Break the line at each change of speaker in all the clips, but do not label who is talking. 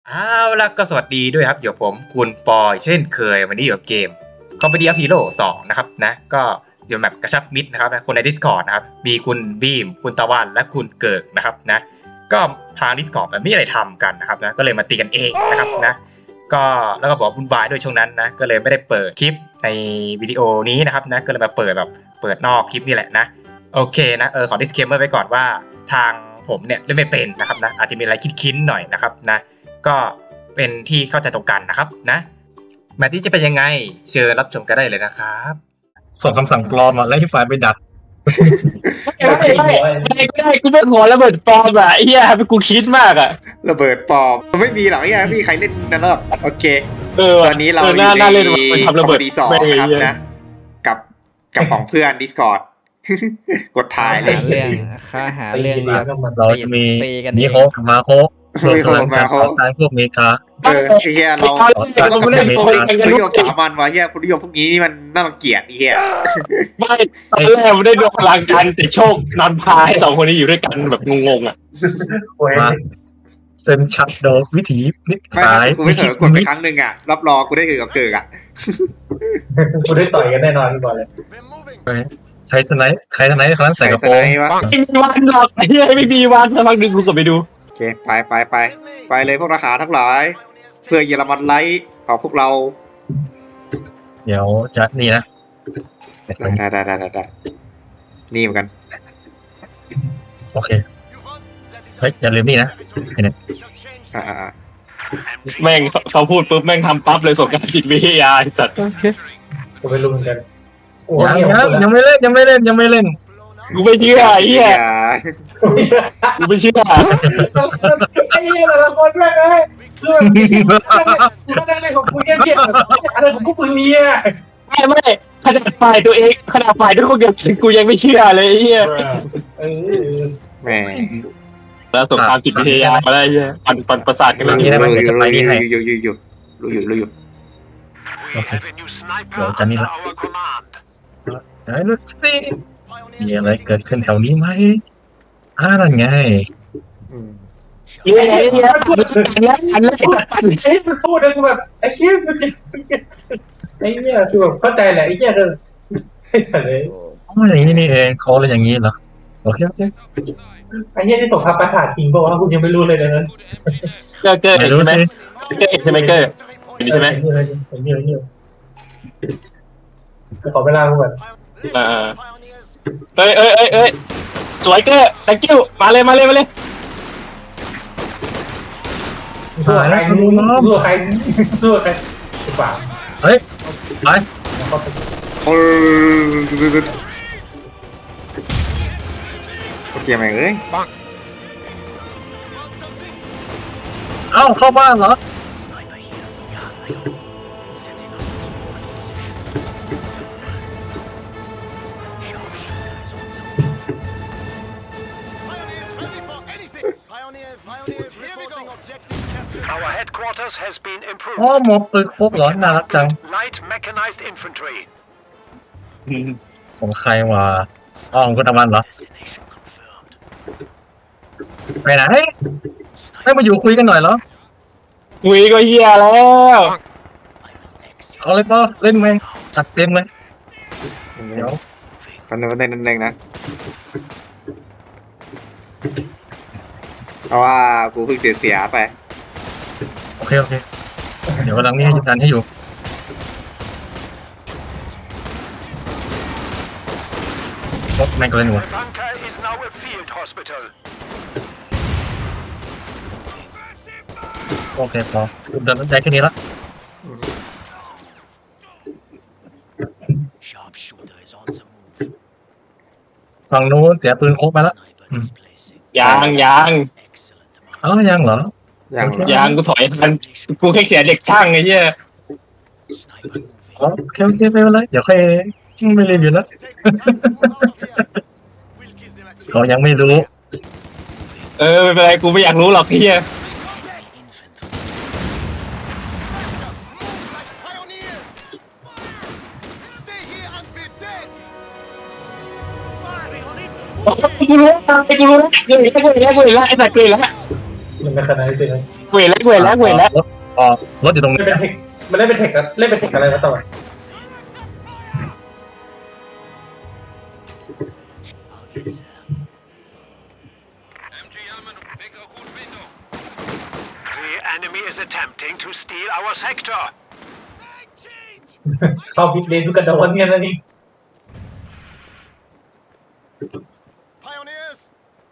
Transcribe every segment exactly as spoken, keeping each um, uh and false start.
เอาล่ะก็สวัสดีด้วยครับอยู่ผมคุณปอยเช่นเคยวันนี้อยู่กับเกม Company of Heroes สองนะครับนะก็อยู่แบบกระชับมิตรนะครับนะคนใน Discord นะครับมีคุณบีมคุณตะวันและคุณเกิกนะครับนะก็ทาง Discord มันไม่มีอะไรทำกันนะครับนะก็เลยมาตีกันเองนะครับนะก็แล้วก็บอกวุ่นวายด้วยช่วงนั้นนะก็เลยไม่ได้เปิดคลิปในวิดีโอนี้นะครับนะก็เลยมาเปิดแบบเปิดนอกคลิปนี่แหละนะโอเคนะเออขอ disclaimer ไว้ก่อนว่าทางผมเนี่ยเล่นไม่เป็นนะครับนะอาจจะมีอะไรคิดๆหน่อยนะครับนะก็เป็นที่เข้าใจตรงกันนะครับนะแมตช์ที่จะเป็นยังไงเชิญรับชมกันได้เลยนะครับ
ส่งคำสั่งปลอมมาแล้วที่ไฟล์ไปดัก
ไม่ไม่ไม่ไม่กูไม่ขอระเบิดปลอมอ่ะไอ้เหี้ยเป็นกูคิดมากอ่ะ
ระเบิดปลอมมันไม่มีหรอกไอ้เหี้ยไม่มีใครเล่นนั่นหรอกโอเคตอนนี้เราอยู่ในคอมเมดี้สองครับนะกับกับของเพื่อน Discord กดถ่ายเลย
เรื่องค่าหาเรื่อง
เราจะมีนิโฮกับมาโฮ
มีโฮมาโฮ
ตายพวกเมกา
เออไอ้เหี้ยเราเราต้องจับคนนิยมสามัญวะเหี้ยคนนิยมพวกนี้นี่มันน่ารังเกียจไอ้เหี้ย
ไม่ตอนแรกไม่ได้ดูพลังกันแต่โชคนำพาให้สองคนนี้อยู่ด้วยกันแบบงงๆอ่ะ
เซนชัดโดวิถีนิสาย
กูไม่เถอะกดไปครั้งหนึ่งอ่ะรับรองกูได้เกิดกับเกิดอ่ะ
กูได้ต่อยกันแน่นอนก่อนเลย
ใครสไนใครสไนครั้งใส่กระโปรง
ไม่มีวันหรอกไอ้เหี้ยไม่มีวันสักพักหนึ่งกูกลับไปดู
โอเคไปไปไปไปเลยพวกทหารทั้งหลายเพื่อเยอรมันไลท์ของพวกเรา
เดี๋ยวจะนี่นะ
ได้ได้ได้ได้นี่เหมือนกัน
โอเคเฮ้ยอย่าลืมนี่นะไอ้เนี่ย
อ่า
แม่งเขาพูดปุ๊บแม่งทำปั๊บเลยส่งการจิตวิทยาสัตว์
ก็ไปลุ้นกัน
ยังยังยังไม่เล่นยังไม่เล่นยังไม่เล่น
กูไม่เชื่อไอ้เหี้ยกูไม่เชื่อ
ไอ้เหี้ยแต่ละคนแม่งเลยคือกูนั่งเล่นของกูเงียบๆอะไรของกูมึงเนี่ย
ไม่ไม่ขนาดฝ่ายตัวเองขนาดฝ่ายด้วยคนเดียวกูยังไม่เชื่อเลยไอ้เหี้ย
เออ
แหม
แล้วสงครามจิตวิทยามาได้เหี้ยปั่นปั่นประสาทกันแบบ
นี้ได้ไหมจะไปนี่ให้
อยู่อยู่อยู่รู้อยู่รู้อยู่
โอเคเดี๋ยวจะนี่ละไอ้ลูซี่มีอะไรเกิดขึ้นแถวนี้ไหมอ่านั่นไง
เฮ้ยเฮ้ยเฮ้ยพูดแล้วอันแรกปั่น
เฮ้ยมันพูดแล้วกูแบบไอ้เชี่ยไอ้เนี่ยคือแบบเข้าใจแหละไอ้เนี่ยคือไอ้สัตว์เลย
อ๋ออย่างนี้นี่เองเขาเลยอย่างนี้เหรอโอเคโอเค
ไอ้เนี่ยที่ส่งคำประสาทจริงบอกว่าคุณยังไม่รู้เลยนะนั้น
เกิดเกิดใช่ไหมเกิดใช่ไหมเกิดใช่ไหม
เงี้ยเงี้ยเงี้ยขอเวลาก่อน
อ่าเอ้ยเอ้ยเอ้ยเอ้ยสวยเกิด thank you มาเลยมาเลยมาเลย
สู้ใครสู้ใครสู้ใครฝ่า
เฮ้ยไป
โอ้โอเคไหมเอ้ย
เอ้าเข้าบ้านเหรออ๋อหมอบตึกฟุกเหรอน่ารักจังของใครวะอ๋อของคุณตะวันเหรอไปไหนให้มาอยู่คุยกันหน่อยเหรอ
คุยก็เหี้ยแล้ว
เอาเลยป่ะเล่นแม่งจัดเต็มเลยเดี๋ยว
กันนึงนึงนึงนะเพราะว่ากูเพิ่งเสียเสียไป
โอเคโอเคเดี๋ยวกำลังนี่ให้จัดให้อยู่รถแม่งก็เล่นหัวโอเคพอเดินได้แค่นี้ละฝั่งนู้นเสียปืนโคกไปแล้ว
ยังยัง
เอ้ายังเหรอ
ยัง
ยังกูถอยทันกูแค่เสียเด็กช่างไอ้เหี้ย
อ๋อโอเคโอเคไม่เป็นไรเดี๋ยวค่อยไม่รีบอยู่แล้วเขายังไม่รู้
เออไม่เป็นไรกูไม่อยากรู้หรอกพี่เหี้ยกูรู้ไอ้กูรู้แล้วกูเห็นแล้วกูเห็นแล้วไอ้สัตว์กูเห็นแล้ว
มันเป็นขนาดนี้เลย
เวรแล้วเวรแล้วเวรแล้ว
รถอ๋อรถอยู่ตรง
เล่
นี้
นเป็นเทคมันเล่นเป็นเทคเล่นเป็นเทคอะไรมาต่อ
The enemy is attempting to steal our sector.
เข้าพิกเลนทุกกระโดดเนี่ยนะนี่
Pioneers.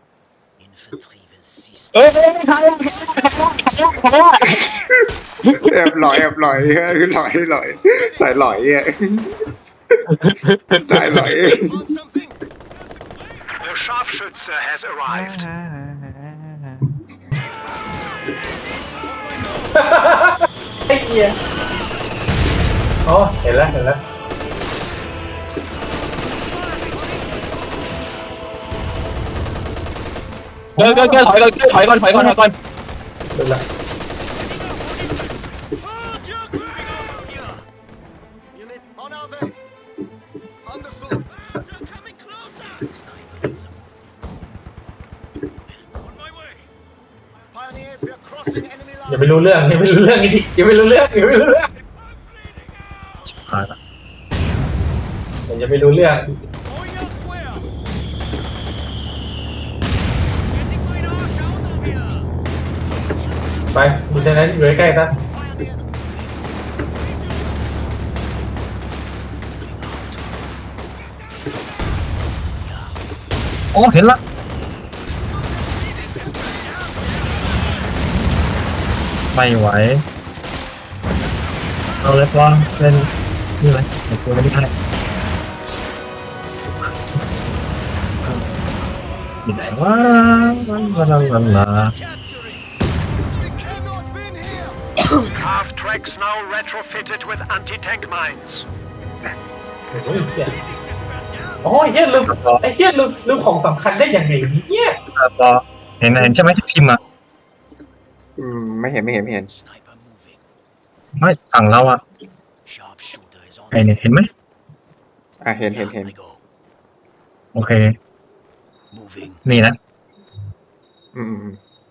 เอ้ยใครใครใคร
แอบหลอยแอบหลอยคือหลอยหลอยสายหลอยอ่ะสายหลอย
The Scharfschütze has arrived.
ไอ้เหี้ยอ๋อเห็นแล้วเห็นแล้ว
เกินเกินเกินถอยก่อนถอยก่อนถอยก่อนถอยก่อน
เห็นแล้ว
Unit on our way. Understood. Pioneers, we are crossing enemy
อย่า
lines.
ไปรู้เรื่องอย่าไปรู้เรื่องนี่อย่าไปรู้เรื่องอย่าไปรู้เรื่อง
ผ่านละ
อย่าไปรู้เรื่องไปดูฉะนั้นอยู่ใกล้ๆซะ
อ๋อเห็นละไม่ไหวเอาเลยว่าเล่นนี่เลยเดี๋ยวกูไม่ได้ให้อยู่ไหนวะลาลาลาลา
We cannot win here. Half tracks now retrofitted with anti-tank mines.
โอ้ยเหี้ยอ๋อไอ้เหี้ยลืมไอ้เหี้ยลืมลืมของสำคัญได้อย่างไรเนี่ย
พอเห็นเห็นใช่ไหมที่พิมพ์อ่ะ
อืมไม่เห็นไม่เห็นไม่เห็น
ไม่สั่งเราอ่ะไอเนี่ยเห็นไหม
อ่ะเห็นเห็นเห็น
โอเคนี่นะ
อืม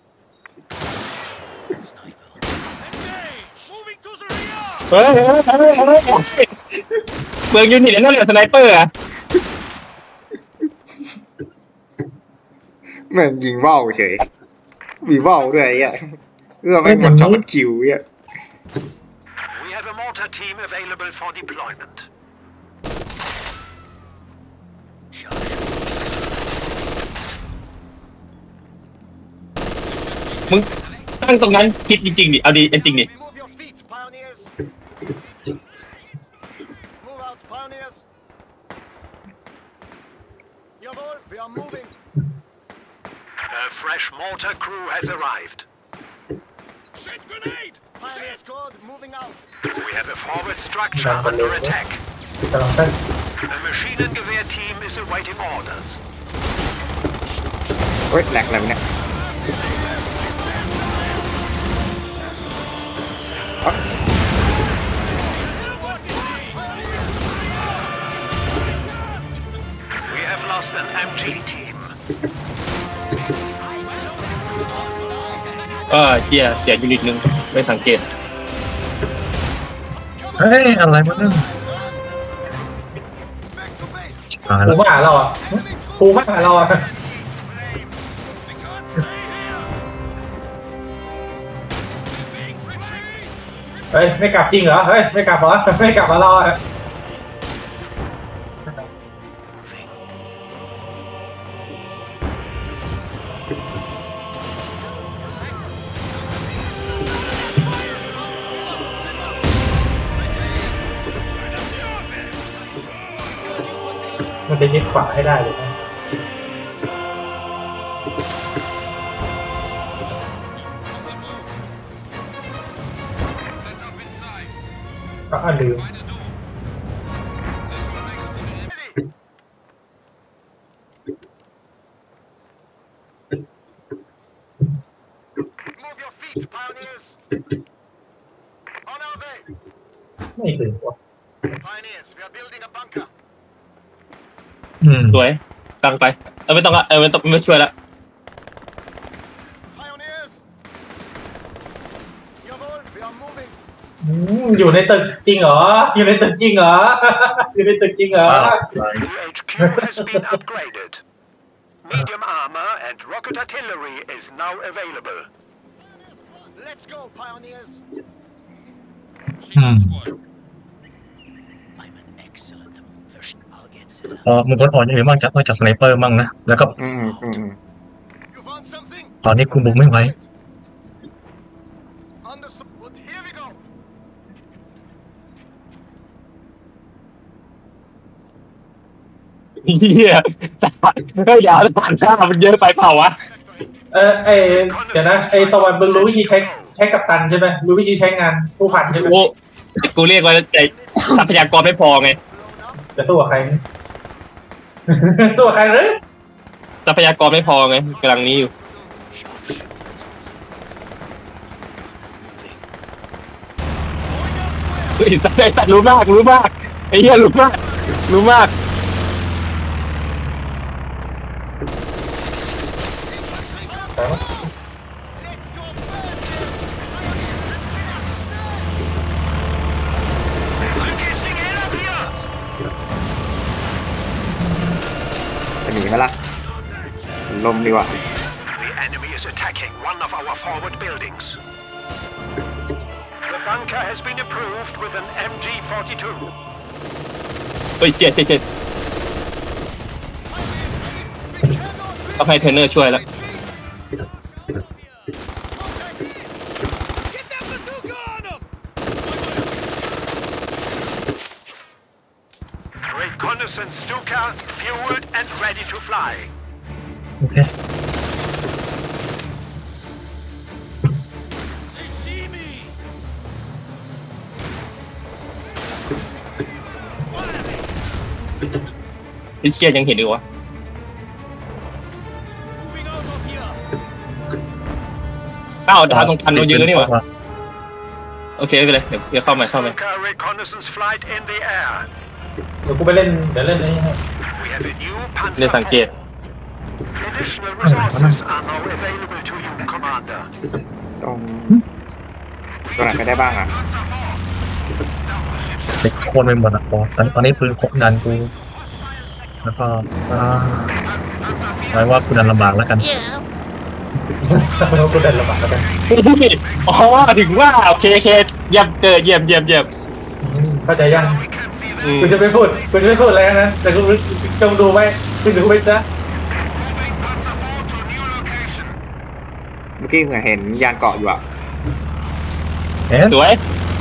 เฮ้ยเฮ้ยเฮ้ยเฮ้ยเบิร์กยูนิตนั่นแหละสไนเปอร์อะ
เหมือนยิงว่าวเฉยมีว่าวด้วยอ่ะเพื่อไม่หมดช็อตคิวอ่ะ
We have a mortar team available for deployment.
มึงตั้งตรงนั้นคิดจริงๆดิเอาดีจริงดิ
Remove your feet, pioneers. Move out, pioneers. Jawohl, we are moving. A fresh mortar crew has arrived. Set grenade! Pioneer squad moving out. We have a forward structure under attack.
กำลังตั้ง
The Maschinengewehr team is awaiting orders.
เฮ้ยแหลกอะไรวะเนี่ยอ๋อ
We have lost an M G team.
เออเจียเสียยูนิตหนึ่งไม่สังเกต
เฮ้ยอะไรวะเนี่ยผ่าน
ภู
แล้ว
มาหาเราอ่ะภูมาหาเราอ่ะเฮ้ยไม่กลับจริงเหรอเฮ้ยไม่กลับเหรอไม่กลับมาเราอ่ะ มันจะยึดขวาให้ได้เลยนะก็อ่ะลืม
Move your feet, pioneers. On our way.
ไม่ถึงว่ะ
Pioneers, we are building a bunker.
อืม
สวยตั้งไปเออไม่ต้องละเออไม่ต้องไม่ช่วยละ
Pioneers,
อืมอยู่ในตึกจริงเหรออยู่ในตึกจริงเหรออยู่ในตึกจริงเหรอ
The H Q has been upgraded. Medium armor and rocket artillery is now available. Let's go, pioneers.
อืมพอมึงคนอ่อนอย่างอื่นบ้างจากนอกจากสไนเปอร์มั่งนะแล้วก็
อืมอืมอืม
You found something?
ตอนนี้กูบุกไม่ไหว
Understood. But here we go.
เฮียก็อย่าผ่านหน้ามันเยอะไปเปล่าวะ
เออไอเดี๋ยวนะไอตะวันมึงรู้วิธีใช้ใช้กับตันใช่ไหมรู้วิธีใช้งานผู้พันใช่ไหม
กูกูเรียกว่าแต่ทรัพยากรไม่พอไง
จะสู้กับใคร สู้กับใครหรือ
ทรัพยากรไม่พอไงกำลังนี้อยู่เฮ้ยแต่แต่รู้มากรู้มากไอ้เหี้ยรู้มากรู้มาก
จะหนีไหมล่ะลมดีกว่า
The enemy is attacking one of our forward buildings. The bunker has been approved with an M G forty-two.
เฮ้ยเจ็ดเจ็ดเจ็ดต้องให้เทรนเนอร์ช่วยแล้ว
Reconnaissance Stuka, fueled and ready to fly.
โอเค
ไอ้เชี่ยยังเห็นอยู่วะอ้าวดาวตรงคันเราเยอะนี่หว่าโอเคไปเลยเดี๋ยวเดี๋ยวเข้ามาเข้ามา
Stuka reconnaissance flight in the air.
เดี๋ยวกูไปเล่นเดี๋ยวเล่นนี้ให้
We have a new
เดี๋ยวสังเกต
Panzer. Additional resources are now available to you, Commander.
ตรงตรงไหนไปได้บ้างอ่ะ
เด็กโคนไปหมดอ่ะพอตอนตอนนี้ปืนครบดันกูแล้วก็อ่าไว้ว่ากูดันลำบากแล้วกัน
เรากูเดินระบาดแล้วกัน
อ๋อถึงว่าโอเคโอเคเยี่ยมเกิดเยี่ยมเยี่ยมเยี่ยม
เข้าใจยัง
อืม
กูจะไม่พูดกูจะไม่พูดอะไรนะแต่กูจงดูไว้กูดูไว้ซะ
เมื่อกี้เหมือนเห็นยานเกาะอยู่อ่ะ
เอ๊ะ
สวย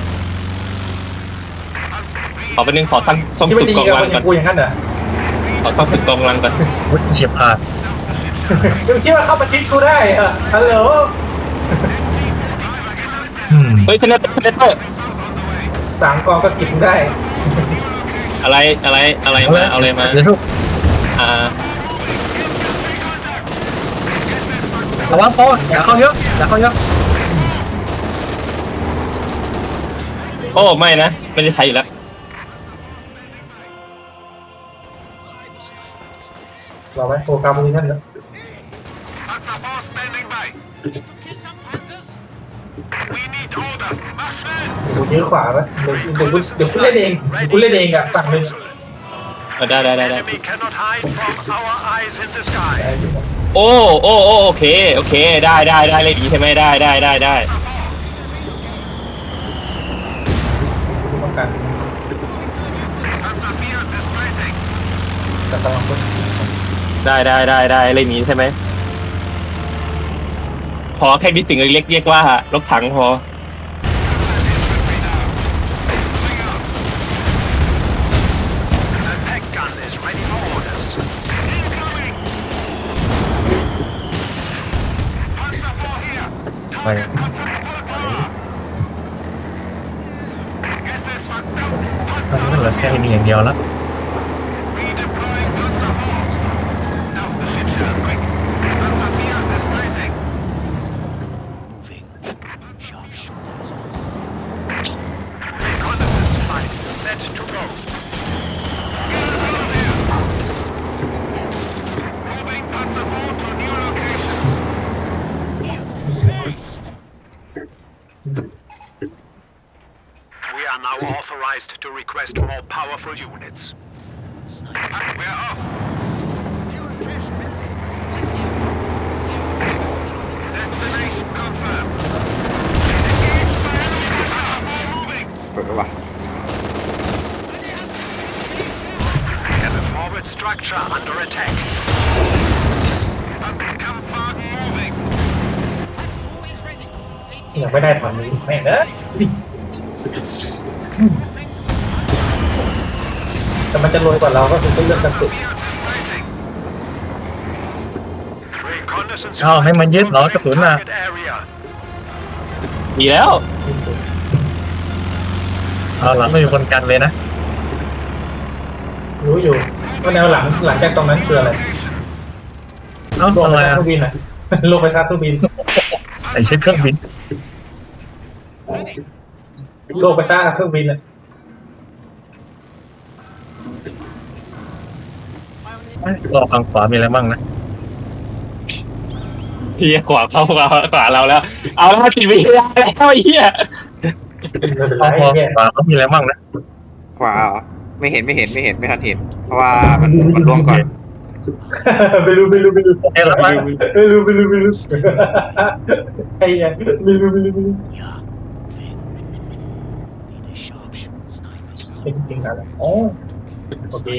ขอไปนึงขอตั้งต้อง
ที่
ฝึ
ไม่
ก
ดี
กอง
กับ
กำ
ค
ลั
น
ง
อ
ก่อย่าง น
กูอย่างนั้นเหรอ
ขอต้องฝึกกองกำลังก่อน
วุ้ยเฉียบขาด
มึงคิดว่าเข้าประชิดกูได้เหรอฮัลโหล
อืม
เฮ้ยเทนเนอร์เทนเนอร์
สามกองก็กินได้
อะไรอะไรอะไรมาเอาอะไรมา
เดี๋ยวทุก
อ่า
ระวังโปอย่าเข้าเยอะอย่าเข้าเยอะ
โอ้ไม่นะไม่ได้ใช้อยู่แล้ว
รอไว้โปรแกรมนี้นั่นเหรอ
Panzer four standing by. We need orders. Mach schnell.
กูยื้อขวาไว้เดี๋ยวเดี๋ยวกูเดี๋ยวกูเล่นเองเดี๋ยวกูเล่นเองอะฝั่งหนึ่ง
เอาได้ได้ได้ได้
Enemy cannot hide from our eyes in the sky.
โอ้โอ้โอ้โอเคโอเคได้ได้ได้เลยดีใช่ไหมได้ได้ได้ได้
กูต้องการ
Panzer four displacing.
แต่ตลอด
ได้ได้ได้ได้เลยนี้ใช่ไหมพอแค่มีสิ่งเล็กๆเรียกว่ารถถังพอ
Attack gun is ready for orders. Incoming. Panzer four here.
ไป
Panzer four. Guess this fucked up.
ตอนนี้เหลือแค่นี้อย่างเดียวแล้ว
Redeploying Panzer four. Now the shit show quick. Panzer four displacing. Reconnaissance flight set to go. Moving Panzer four to new location. now authorized to request more powerful units. And we're off. Destination confirmed. Moving.
เปิดว่ะ
We have a forward structure under attack. Kampfwagen moving.
ยังไม่ได้ฝั่งนี้แม่งเอ้ยแต่มันจะรวยกว่าเราก็คือต้องเลือกกระสุน
เอาให้มันยึดเหรอกระสุนน่ะ
ดีแล้ว
เอาหลังไม่มีคนกันเลยนะ
รู้อยู่ว่าแนวหลังหลังจากตรงนั้นคืออะไร
เอ้า
ลง
อะไร
ไปซา
อ่ะ
ตู้บินอ่ะ ลงไปซาตู้บิน
ไอ้เช็คเครื่องบิน
ลงไปซาเครื่องบินอ่ะ
รอฝั่งขวามีอะไรบ้างนะ
เฮียขวาเข้าขวาขวาเราแล้ว เอาแล้วติดไม่ได้แล้วไอ้เหี้ย
ไม่เป็นไร
ขวา
เนี่ย
ขวาเขามีอะไรบ้างนะ
ขวาเหรอไม่เห็นไม่เห็นไม่เห็นไม่ทันเห็น เพราะว่ามันมันล่วงก่อน
ไม่รู้ไม่รู้ไม่รู้
เอ้ยหลังบ้าน
ไม่รู้ไม่รู้ไม่รู้ไอ้ยังไม่รู้ไม่รู้ไม่รู้จริงจริงอะไรอ๋อโอเค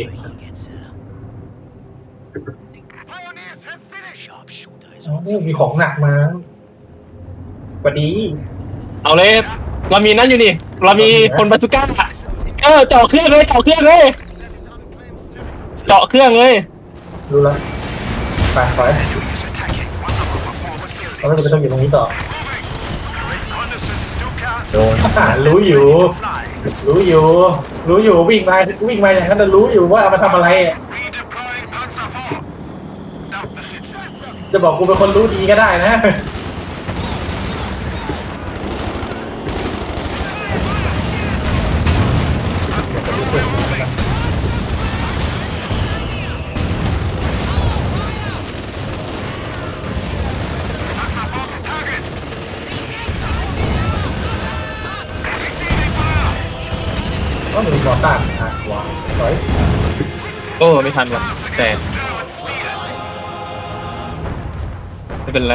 อ๋อมีของหนักมาพอดี
เอาเลยเรามีนั่นอยู่นี่เรามีคนบาซูก้าเออเจาะเครื่องเลยเจาะเครื่องเลยเจาะเครื่องเลย
รู้แล้วไปไปเราไม่ต้องอยู่ตรงนี้ต่อ
โดน
อ่ารู้อยู่ รู้อยู่ รู้อยู่วิ่งมาวิ่งมาอย่างนั้นรู้อยู่ว่าเอามาทำอะไรจะบอกกูเป็นคนรู้ดีก็ได้นะก็มีมอต้าอ่ะว้าวสวย
โอ้ไม่ทันว่ะแต่ไม่เป็นไร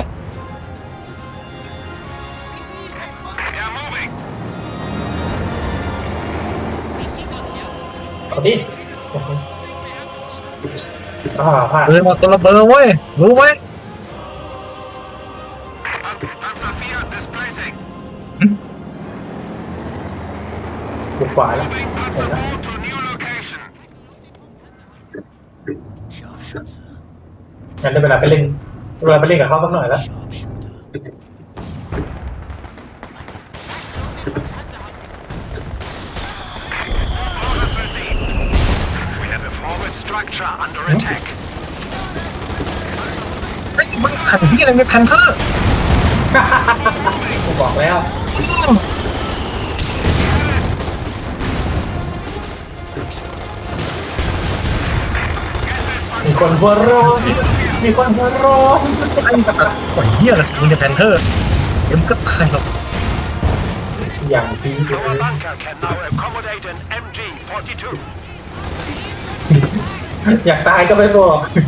เอาดิอ่าพลาด
เออมาตัวระเบิดเว้ยรู้ไหม
บุกขวาแล้วเห็นแล้วงั้นได้เวลาไปเล่นเวลาไปเล่นกับเขาสักหน่อยแล้ว
Structure under attack.
ไอ้มึงหันที่อะไรไม่พันเธอ
กูบอกแล้วมีคนหัวร้อนมีคนหัวร้อน
ไอ้สัตว์ไอ้เหี้ยอะไรมึงจะแพนเทอร์เดี๋ยวมึงก็ตายหรอก
อย่างดีเลย
Our bunker can now accommodate an M G forty-two.
อยากตายก็ไม่บอก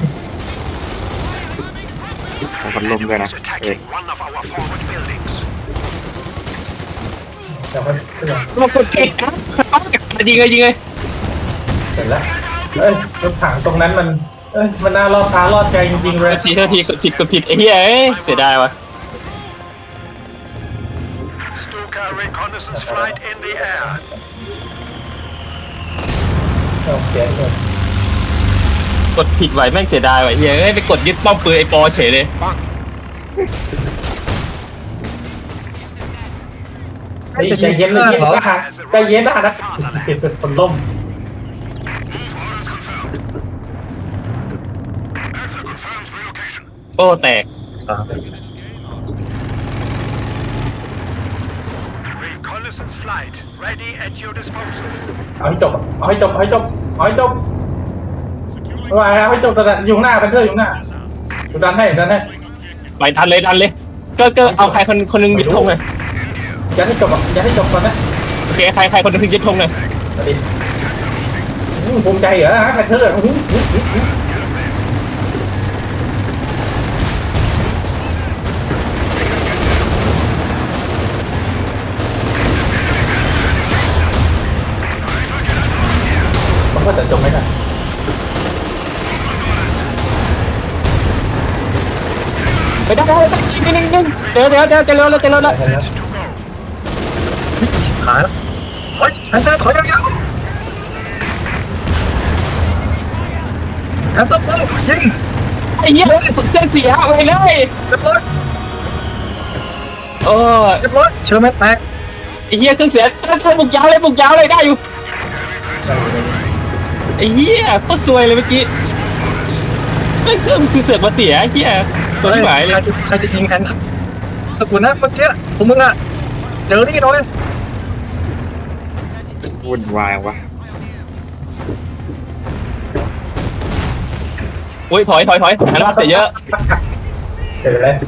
ผมพัดลมด้วยนะ
Is
เอ้ย
attacking one of our forward buildings.
แต่ว่าเพื่อน
มากดเจ็ดครับยิงเลยยิงเลย
เห็นแล้วเอ้ยรถถังตรงนั้นมันเอ้ยมันน่ารอดตารอดใจจริงๆเลย
ทีเท่าทีกดผิดกดผิดไอ้เหี้ยเอ้ยเสียดายวะ
Stuka reconnaissance flight in the air.
เอาเสียเงิน
กดผิดไหวแม่งเสียดายว่ะเหี้ยเอ้ยไปกดยึดป้อมปืนไอ้ปอเฉยเลย
เฮ้ยใจเย็นเลยเย็นนะใจเย็นนะนะคนล่ม
Delta confirms relocation.
โอ้แตก
สาม
Reconnaissance flight ready at your disposal.
เอาให้จบเอาให้จบเอาให้จบเอาให้จบว่าเอาให้จบแต่อยู่ข้างหน้าเป็นเพื่อนอยู่ข้างหน้าดูดันให้ดันให้
ไปทันเลยทันเลยก็ก็เอาใครคนคนนึงยึดธงเลย
อย่าให้จบอ่ะอย่าให้จบก่อนนะ
โอเคใครใครคนนึงยึดธงเลย
ภูมิใจเหรอฮะแพนเทอร์มันก็จะจบไหมครับ
ไปได้ได้ได้ชิงนึงนึงเดี๋ยวเดี๋ยวเดี๋ยวจะเร็วแล้วจะเร็วแล้ว
ชิบหายแล้วถอยแพนเตอร์ถอยยาวๆแพนเตอร์ปุ๊บยิง
ไอ้เหี้ยเครื่องเสียไปเลย
เรียบร้อย
โอ้
เรียบร้อยเชอร์แมนแตก
ไอ้เหี้ยเครื่องเสียใช่บุกยาวเลยบุกยาวเลยได้อยู่ไอ้เหี้ยโคตรซวยเลยเมื่อกี้ไม่เครื่องคือเสือกมาเสียไอ้เหี้ยตัวที่หมายเลย
ใครจะใครจะยิงแทนตะกุนนะเมื่อกี้พวกมึงอะเจอนี่หน่อย
วุ่นวายวะ
โอ้ยถอยถอยถอยหันมาเสียเยอะ
เดี๋ยวเลย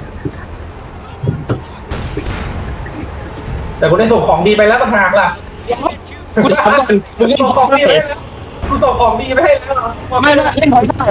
แต่กูได้ส่งของดีไปแล้วต่างหากล่ะ
กูถามก่อนมึงเล่น
ส่ง
ข
ข
อ
อง งดีไปแล้วกูส่งของดีไปให้แล้ว
ไม่ไม่เล่นพอยเท่าไหร่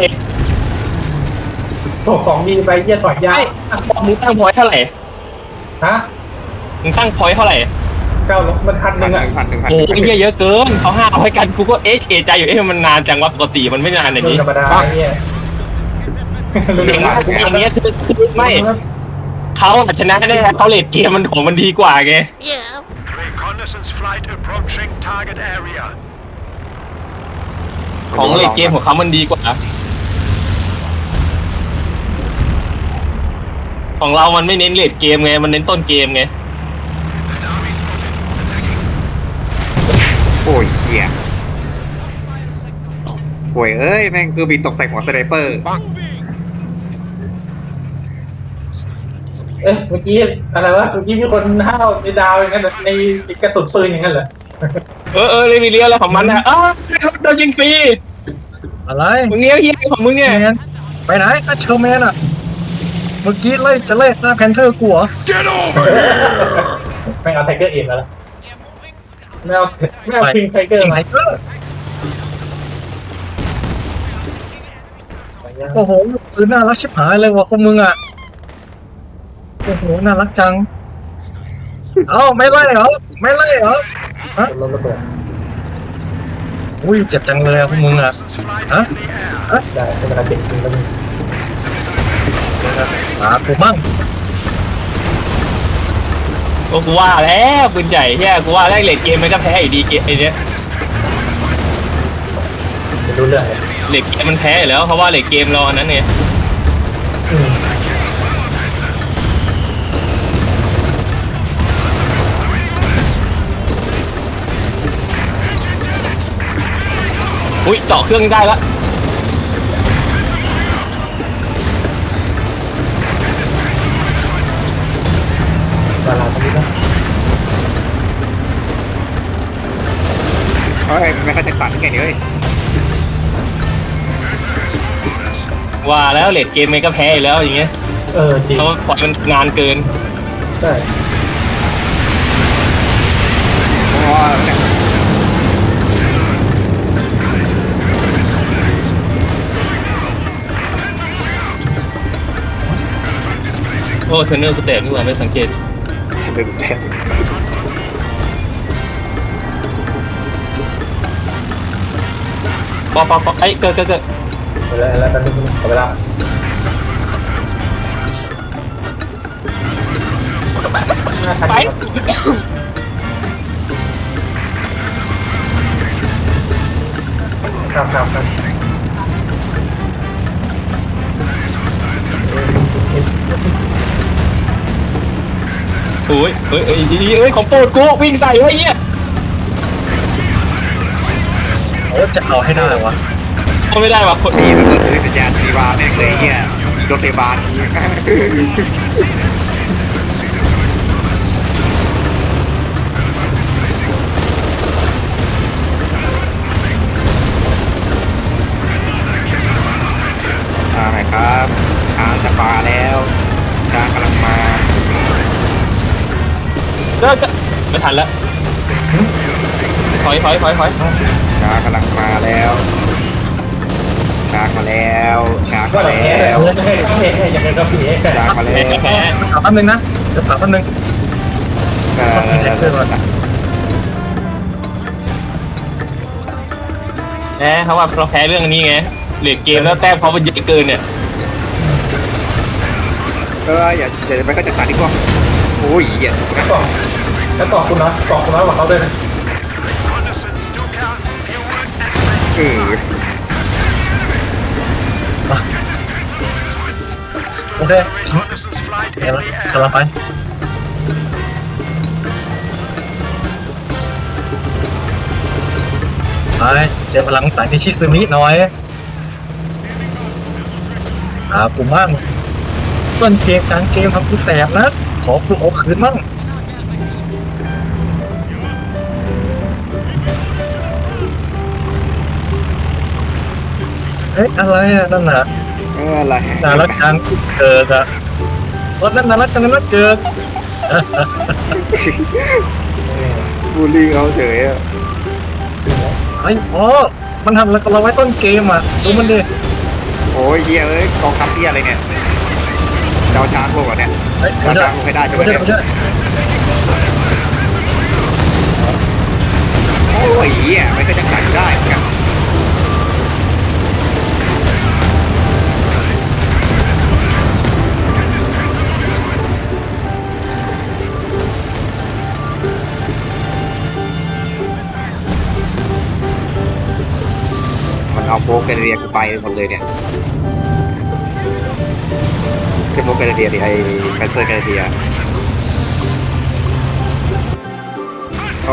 ส่งของดีไปเยี่ยถอยยา
ไม่มึงตั้งพอยเท่าไหร่
ฮะ
มึงตั้งพอยเท่าไหร่
เก้ามันพันห
พั
นึ่
น
ง
ห
อ่ะ
นึ่งพันหนึ่งพัน
โอ้ยเหี้ยเยอะเกินเขาห้าเอาให้กันกูก็เอ๊ะเอะใจอยู่เอ๊ะมันนานจังวะปกติมันไม่นานอย่างนี้
ธรรมดาเนี่ย
อย่างนี้อย่างนี้คือไม่เขาชนะแน่เขาเลดเกมมันของมันดีกว่าไง
Reconnaissance flight approaching target area.
ของเลดเกมของเขามันดีกว่าของเรามันไม่เน้นเลดเกมไงมันเน้นต้นเกมไง
โอ้ยเหี้ยโอ้ยเอ้ยแม่งคือบินตกใส่หัวสไนเปอร์
เอ๊ะเมื่อกี้อะไรวะเมื่อกี้มีคนห้าวในดาวอย่างนั้นในกระสุนปืนอย่างนั้นเหรอ
เออเออเลยมีเลี้ยวแล้วของมันนะอ้าวโดนยิงฟรี
อะไร
มึงเลี้ยวเฮียของมึงเนี่ย
แมนไปไหนก็เชอร์แมนอะเมื่อกี้ไล่จะไล่ซาแพนเทอร์กูเหรอ
ไม่เอาไทเกอร์เองแล้วไม่เอาไม่เอาพิงไทเกอร์
ยิง
มา
ไทเกอร์โอ้โหคือน่ารักชิบหายเลยว่ะพวกมึงอะโอ้โหน่ารักจังเอ้าไม่ไล่เหรอไม่ไล่เหรอฮะ
รถระเบิด
อุ้ยเจ็บจังเลยอะพวกมึงอะฮะฮะ
ได้เป็นเวลาเจ็ดปีแล้วมึง
หากูมั่ง
โอ้กูว่าแล้วปืนใหญ่เฮียกูว่าแรกเลดเกมมันก็แพ้อยู่ดีเกมไอ้เนี้ย
ไม่รู้เรื่องเลย
เลดเกมมันแพ้อยู่แล้วเพราะว่าเลดเกมรอนั้นไง
อืม
อุ้ยเจาะเครื่องได้แล้ว
ดาราคนนี้นะ
เฮ้ยไม่เข้าใจสั่นแค่นี้เลย
ว่าแล้วเลดเกมมันก็แพ้อยู่แล้วอย่างเงี้ย
เออจริง
เพราะว่าปล่อยมันนานเกิน
ใช่
เพราะว่าเนี่ย
โอ้เทรนเนอร์กูแตกนี่หว่าไม่สังเกต
ดึงแทน
ปอปอปอไอ้เกิดเกิดเกิด
ไปแล้วแล้วกันขอเวลา
ไป
ครับครับครับ
โอ้ยเอ้ยเอ้ยเอ้ยของโปรดกูวิ่งใส่ไว้เงี้ย
โอ้จะเอาให้ได้วะ
เอาไม่ได้ว่ะคน
มีระเบิดถือสัญญาณมีวาแม่งเลยเหี้ยรถพยาบาล อ่าไหนครับช้างจะมาแล้วช้างกำลังมา
เลิกจะไม่ทันแล้ว
เ
ถอยถอยถอยถอย
ช้ากำลังมาแล้วช้ามาแล้วช้า
ก็
มา
แบบ
แล้
แพ้
ว
จะให้ต้องเห็นยังไงก็ผี
ช้ามาแล้ว
แพ้
ถามแป๊บนึงนะจะถามแป๊บนึง
เออ
แพ้เขาว่าเราแพ้เรื่องนี้ไงเหลือเกมแล้วแต้มเขามันเยอะเกินเนี่ย
เอออย่าอย่าไปก็จัดการดีกว่าโอ้ยเหี้ย
แล้วกล่องแล้วกล่องคุณน้อยกล่องคุณน้อยกว่าเขาด้วยนะ
เออ
โอเคเดี๋ยวกำลังไปไปเจอพลังสายนิชิซึมิหน่อยอากูมั่งต้นเกมกลางเกมทำกูแสบนะขอกูเอาคืนมั่งเฮ้ยอะไรอ่ะนั่นน่ะ
เอออะไร
นารักจังเกิดอะรถนั่นนารักจังนารักเกิด
บูลลี่เขาเฉยอ่ะ
ไอ้อ๋อมันทำแล้วเราไว้ต้นเกมอ่ะดูมันดิ
โอ้ยเหี้ยเอ้ยกองทัพเหี้ยอะไรเนี่ยเจ้าช้างพวกเนี่ย
เฮ้ย
เจ้าช้างพวกให้ได้ใช่ไหม
ไม่ใช่
เนี่ย
ไม่ใช่
โอ้ยเหี้ยไม่ก็จะสั่นได้เหมือนกันมันเอาโป๊กแกเรียกูไปหมดเลยเนี่ยคือโป๊กแกเรียดิไอ้แคนเซอร์แกเรียก็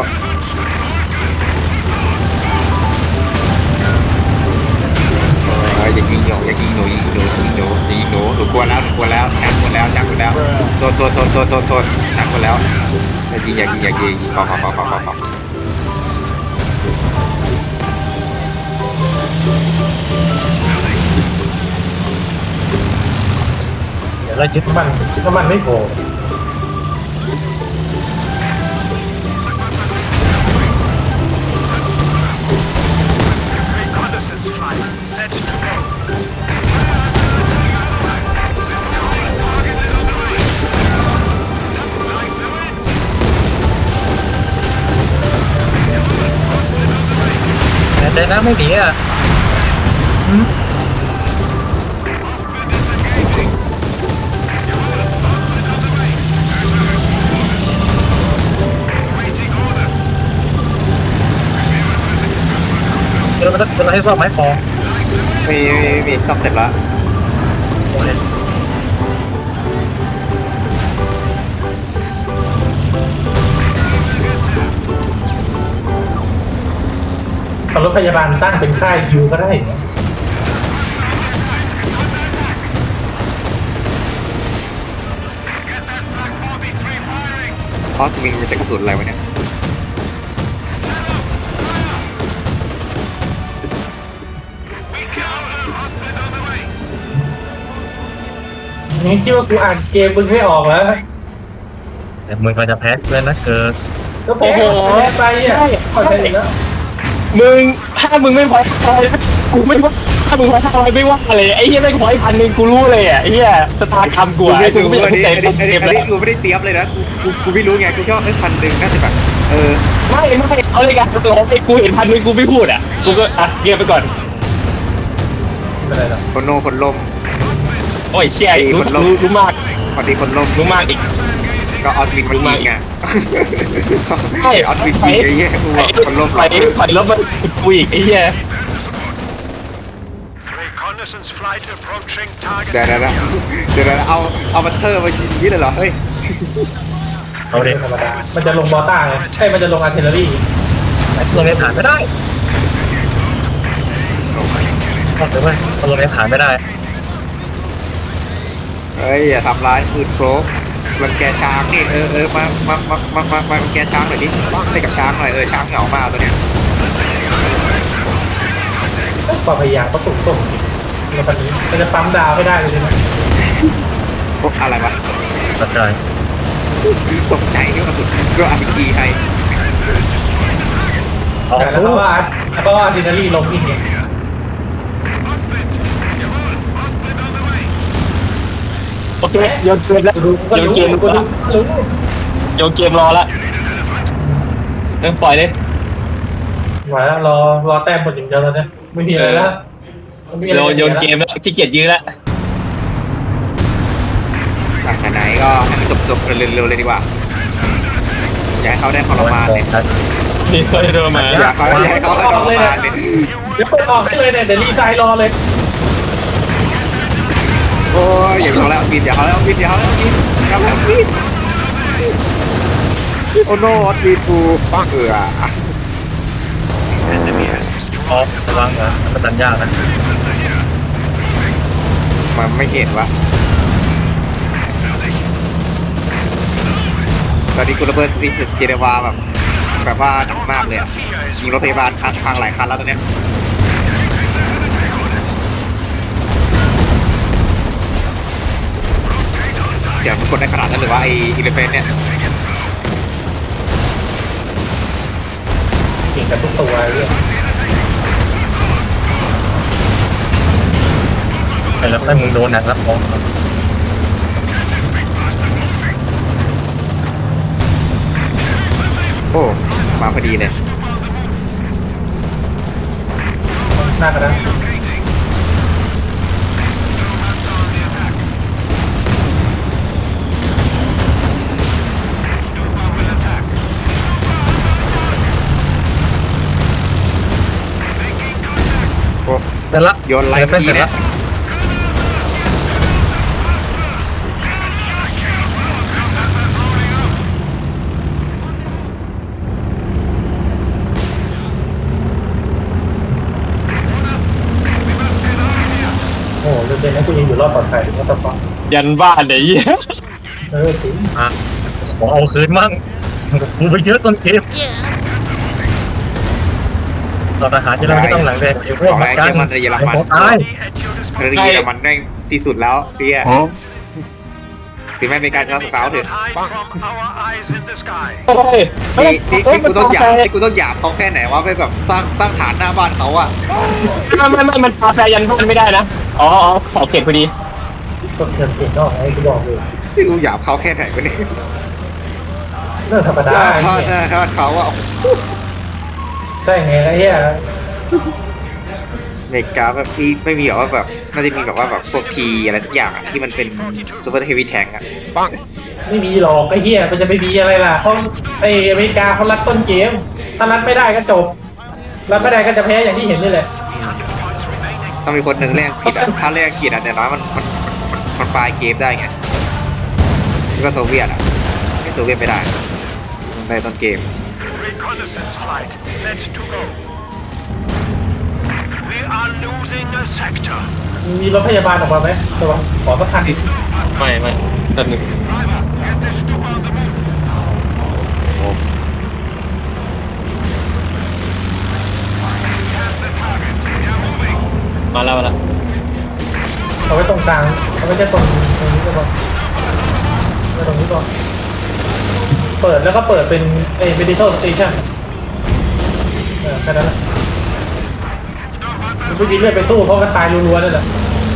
อย่ายิงหนูอย่ายิงหนูยิงหนูยิงหนูยิงหนูหนูกลัวแล้วหนูกลัวแล้วช้างกลัวแล้วช้างกลัวแล้วโทษโทษโทษโทษโทษโทษช้างกลัวแล้วอย่ายิงอย่ายิงอย่ายิงพอพอพอพอพอพอ
เดี๋ยวเรายึด
น้ำมันน้ำมันไม่โผล่
แต่ใจน้ำไม่หนีอ่ะหืมเดี๋ยวเราจะเราให้ซ่อมไม้พอ
มีมีมีซ่อมเสร็จแล้ว
โอเค
ตอนรถพยาบาลตั้งเป็นค่ายคิวก็ได้
ออสมิงมันจะกระสุนอะไรวะเนี่ย
นี่คิดว่ากูอ่านเกมมึงไม่ออกแล้ว
แต่มึงก็จะแพ้เพื่อนนะเกิด
ก็แพ้แพ้ไปอ่ะเข้าใจแล้ว
มึงถ้ามึงไม่พออะไรกูไม่ว่าถ้ามึงพออะไรไม่ว่าเลยไอ้เหี้ยไม่พอพันหนึ่งกูรู้เลยอ่ะไอ้เหี้ยสตาร์ทำกู
กู
อ่ะ
ไม่
กู
รู้
ไม่อยาก
อันนี้
ใจ
อันนี้อันนี้
เกม
อัน
แล้
นี้
ว
กูไม่ได้เตรียมเลยนะกูกูไม่รู้ไงกูแค่ว่าเอ้ยพันหนึ่งน่าจะแบบเออ
ไม่ไม่เอาเลยกันตัวไอ้กูเห็นพันหนึ่งกูไม่พูดอ่ะกูก็อ่ะเงียบไปก่อน
ไม่เป็นไรหรอก
คนโนคนลม
โอ้ยเชี่ยรู้รู้รู้มาก
พอดีคนลม
รู้มากอีก
ก็ออสมิงมันยิงอ่ะ
ใช่
ออสมิงยิงไอ้เหี้ยกูบอกคนลมหร
ไป
อก
ไปแล้วมันกูอีกไอ้เหี้ย
Reconnaissance flight approaching target.
เดี๋ยวเดี๋ยวเดี๋ยวเดี๋ยวเอาเอาบัตเตอร์มายิงยี่เลยเหรอเฮ้ย
เอาดิ
ธรรมดามันจะลงบอต้าไงใช่มันจะลงอาร์เทลเลอรี่
ไอ้ตัวนี้ผ่านไม่ได้ก็ถือว่าตัวนี้ผ่านไม่ได้
เฮ้ยอย่าทำร้ายปืนโครกรังแกช้างนี่เออเออมามามามามามารังแกช้างหน่อยดิให้กับช้างหน่อยเออช้างเหงามากตัวเนี้ย
ความพยายามก็ตุ่มตุ่มในปัจจุบันมันจะปั๊มดาวไม่ได้เลยนะ
พวกอะไรวะ
ตัดใจ
ตกใจนี่ว่าสุดก็อาร์พีจีไทย
เอา
แล้วก็ว่าแล้วก็อะดรีนาลีนลงอีกเนี่ย
โอเคโยนเกมแล้วโยนเกมก็รู้โยนเกมรอละเริ่มปล่อยเลย
มาแล้วรอรอแต้มหมดอย่างเดียวแล้วเนี่ยไม่มีอะไรแล้ว
โยนโยนเกมแล้วขี้เกียจยื้อแล้ว
จากไหนก็ให้มันจบๆเร็วๆเลยดีกว่าอย่าให้เขาได้ทรมานเลย
นี่เคยโดนมา
อย่าเขาอย่าให้เขาได้ทรมานเลย
เดี๋ยวเปิดออกให้เลยเนี่ยเดี๋ยวรีไซน์รอเลย
โอ้ยอย่าเขาแล้วบินอย่าเขาแล้วบินอย่าเขาแล้วบินอย่าแล้วบินโอ้โนบินกูปังเอือ
พอระวังนะมันตันยากนะ
มันไม่เห็นวะตอนนี้กูระเบิดที่เจเนวาแบบแบบว่าหนักมากเลยอ่ะยิงรถพยาบาลพังหลายคันแล้วตอนเนี้ยเดี๋ยวมันกดได้ขนาดนั้นหรือว่าไออิเลเฟนเนี่ย
เก่งกับทุกตัวเลย
ไปแล้วให้มึงโดนนะครับผม
โอ้มาพอดีเลย
หน้ากันนะ
โอ้
เสร็จละ
โยนไล่
เส
ที
ร็จ
เนี่
ละ
ย
โอ้โหเด่นๆนะกูยังอยู่รอดปลอดภัยก็ต้องฟัง
ยันบ้านเลยยี่
เออสิ
อ่ะขอเอาคืนมั่งกูไปเยอะต้นเกมต่อทหารที่เราไม่ต้องหลังแดงไอ้พวก
ของแรก
กัน
เชื่อมันจะเยอรมัน
ตาย
เรือเยอรมันแม่งที่สุดแล้วเตี้ยถึงแม้เป็นการชนะสงครามเถอะ
เฮ้ย
นี่นี่นี่กูต้องหยาบนี่กูต้องหยาบเขาแค่ไหนว่าไปแบบสร้างสร้างฐานหน้าบ้านเขาอะ
ไม่ไม่ไม่มันปาแฟยันบ้านไม่ได้นะอ๋อขอเก็บพอดี
กดเงินเก่งนอกไอ้กูบอกเลย
นี่กูหยาบเขาแค่ไหนวะเนี่ย
เรื่องธรรมดา
หน้า
ไอ้
บ้านห
เนี่ย
น้าบ้านเขาอะ
ใช่ไงไอ้เหี้ย
เมกาแบบที่ไม่มีแบบว่าแบบน่าจะมีแบบว่าแบบพวกทีอะไรสักอย่างอะที่มันเป็นซูเปอร์เฮฟวี่แทงอะ
ไม่มีหรอกไอ้เหี้ยมันจะไปมีอะไรล่ะเขาไอ้อเมริกาเขารัดต้นเกมถ้ารัดไม่ได้ก็จบรัดไม่ได้ก็จะแพ้อย่างที่เห็นนี่แหละ
ต้องมีคนหนึ่งแรกผิดอะถ้าแรกผิดอะเนี่ยน้อยมันมันมันมันปลายเกมได้ไงนี่ก็โซเวียตอะไอโซเวียตไม่ได้มันได้ต้นเกม
Reconnaissance flight set to go. We are losing a sector.
มีรถพยาบาลออกมาไหมตัวขอสักคันดิ
ไม่ไม่แป๊บนึง
Driver, get this Stuka on the move. Have the target. We are moving.
มาแล้วมาแล้ว
เอาไว้ตรงกลางเอาไว้จะตรงตรงนี้ก็พอไว้ตรงนี้ก่อนเปิดแล้วก็เปิดเป็นไอ้ medical station เออแค่นั้นแหละมันยิงเลือดไปสู้เพราะมันตายรัวๆนั่นแหละ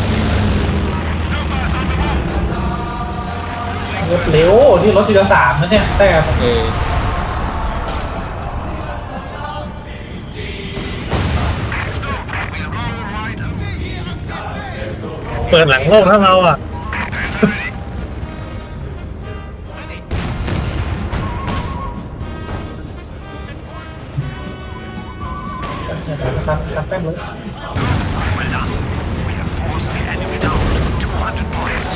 เร็วนี่รถทีละสามนะเนี่ยแต่
เออ
เปิดหลังโลกแล้วเราอ่ะ
ครับครับแป๊บเลย
Well done. We have forced the enemy down to two hundred points.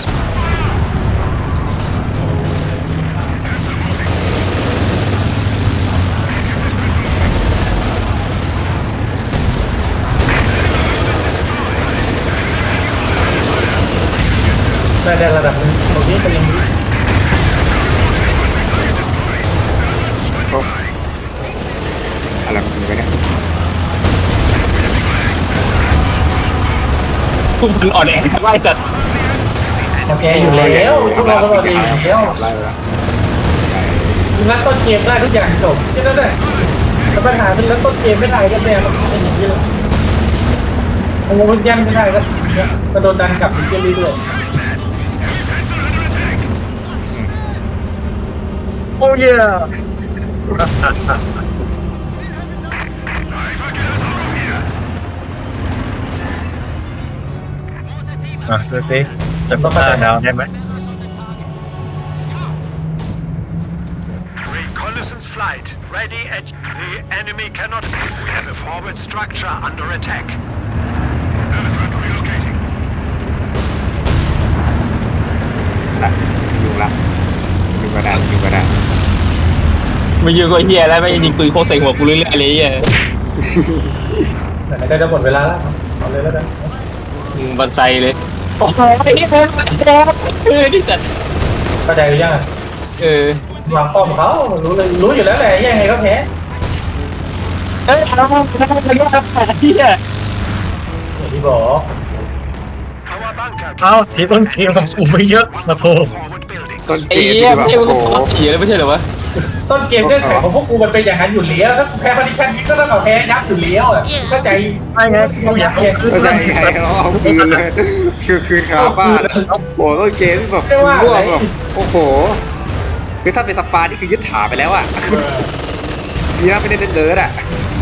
ได้ได้ระดับนึงตรงนี้ก็ยังดี
โอ้อะไรมันมีไปเนี่ย
ทุกคนอ่อนแอไล่จัด
โอเคอยู่แล้วพวกเราก็รอดีอยู่แล้ว
ไล่ไปแล้ว
นัดต้นเกมได้ทุกอย่างจบแค่นั้นแหละแล้วปัญหาคือแล้วต้นเกมไม่ได้ก็แน่มันเป็นอย่างนี้เลยโอ้โหยังไม่ได้ก็กระโดดดันกลับถึงเกมเรื่อย
โอ้ยอ่ะดูสิจะสตาร์ดาวได้ไหม
Reconnaissance flight ready at the enemy cannot. We have a forward structure under attack. Elephant relocating.
ละอยู่ละอยู่กระดานอยู่กระดาน
ไม่ยืนก็เฮียแล้วไม่ยิงปืนโคตรใส่หัวกูเรื่อยๆเลยเฮีย
ๆแต่ก็จะหมดเวลาแล้วเอาเลยแล้วกัน
บันไซเลยโอ้ยนี่เป็นแจ๊บเออที่สัตว์
เข้าใจหรือยังอ่ะ
เออ
วางป้อมเขารู้เลยรู้อยู่แล้วแหละยังไงก็แพ้
เอ้ยเอาเอาเอาเอาเฮีย
อย่างที่บอก
Our bunker
เอ้าทีต้นเกมของกูไม่เยอะมาโทร
forward building.
ต้น
ไอ้
เกม
เฮีย
ที่แบบ
ไม่ใช่
โอ้
มึง
โห
ต้องขี่เลยไม่ใช่เหรอวะ
ต้นเกมเงื่อนไขของพวกกูมันเป็นอย่างนั้นอยู่แล้วถ้าแพ้พาริชันนี้ก็ต้องเอาแพ้ยับอยู่แล้วอ่ะเข้าใจ
ไม่ไงเขาอยากเอาคืน
ก็ใช่ไงเขาเอาคืนเลยคือคืนคาบ้านโอ้โหต้นเกมที่แบบร่วมแบบโอ้โหคือถ้าเป็นสปานี่คือยึดถาไปแล้วอ่ะเนี่ยไม่ได้เดินๆอ่ะ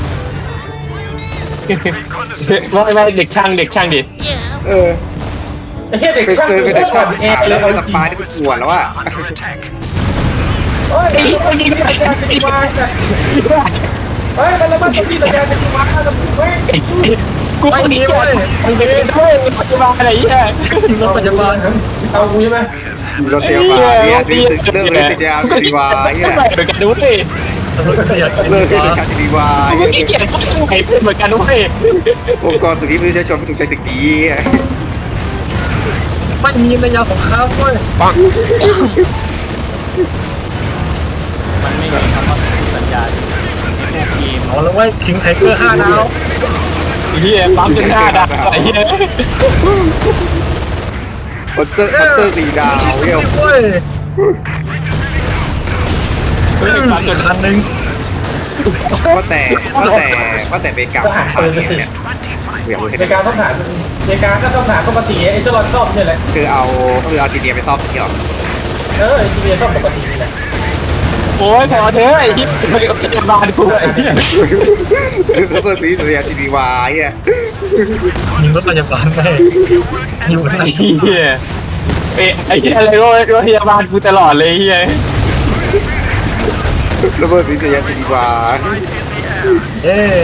ว่าไม่เด็กช่างเด็กช่างดิ
เออ
ไอ้แค่เด็ก
เป็น
ช่าง
เจอเป็นเด็กชาติ
แอ
ถา
ร์เล
แล้
ยว
เป็นสปาที่เป็นปวดแล้วอ่ะ
Under attack.
เฮ้ยมันยิงสัญญาณจะมาเฮ้ยมันละมันต้องมีสัญญาณจะมาแล้วมึงแม่ง
กูไม่ดีเลยมึงเป็นด้วยปัจจุบันอะไรเงี้ย
รถปัจจุบัน
เอากูใช่ไหม
มีรถเสียมาเนี่ยนี่สึกเลิกเลยติดยาดีวายเนี่ย
เหมือนกันด้วย
รถขยัน
เลิกเลยติดดีวาย
กูไม่เกลียดก็ไหนเป็นเหมือนกันด้วย
องค์กรสุขีมนุษยชนไม่ถูกใจสิ่งนี้
ไม่มีในยาของข้าวเว้ย
มันไม่มีคำว่าสัญญาณเกม
เอาแล้วเว้ยคิงไทเกอร์ห้าดาว
เฮียปั๊มจนหน้าดับอะไรเฮีย
คอนเสิร์ตคอนเสิร์ตสี่ดาว
ชิส
เว้ย
เว้ย
ปั๊มจน
คันหนึ่ง
ว่าแต่ว่าแต่ว่าแต่เบกาสถานเนี่ยเนี่ยเดี๋ยว
ในการต้องหาในการก็ต้องหาปกติไอ้เชลอนซ่อมนี่แหละ
คือเอาคือเอาทีเดียไปซ่อมที่หรอ
เออไอ้ทีเดียซ่อมปกตินี่แหละ
โอ้ยพอเถอะไอ้ที่พยาบาลกูไอ้เหี้ย
คือเพื่อนสีสุริยาทีดีวายอ่ะ
มีรถพยาบาลไหมอยู่ไหน
ไอ้เหี้ยไอ้ไอ้เหี้ยอะไรก็รถพยาบาลกูตลอดเลยเหี้ย
แล้วเพื่อนสีสุริยาทีดีวาย
เอ๊ะ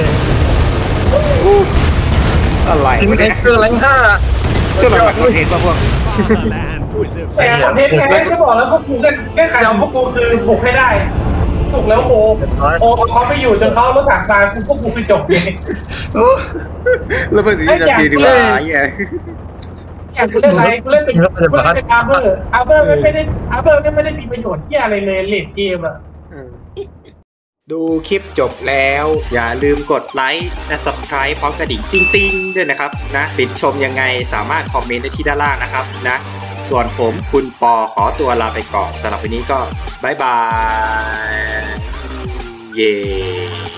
อะไร
คิง
วะ
ไท
เนี่ย
เกอร์แรงห้า
เจ้าหน้าที่คอนเทนต์ป่ะพวก
แต่คอนเทนต์ไงก็บอกแล้วพวกกูแก้ไขของพวกกูคือบุกให้ได้บุกแล้วโอโอเขาไม่อยู่จนเขารถถังมาพวกกูคือจบเลย
แล้วเพื่อนสีสุริยาทีดีวายอ่ะ
อยากกูเล่นอะไรกูเล่นเป็นกูเล่นเป็นอาร์เบอร์อาร์เบอร์ไม่ได้อาร์เบอร์ไม่ได้มีประโยชน์ที่อะไรเลยเลดเกมอะ
ดูคลิปจบแล้วอย่าลืมกดไลค์และ Subscribe พร้อมกระดิ่งติ้งๆด้วยนะครับนะติดชมยังไงสามารถคอมเมนต์ได้ที่ด้านล่างนะครับนะส่วนผมคุณปอขอตัวลาไปก่อนสำหรับวันนี้ก็บ๊ายบายเย้